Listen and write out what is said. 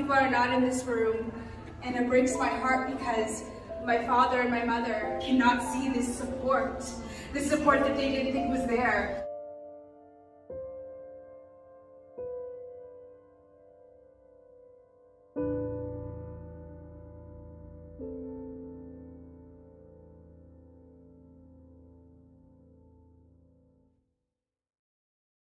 people are not in this room, and it breaks my heart because my father and my mother cannot see this support that they didn't think was there.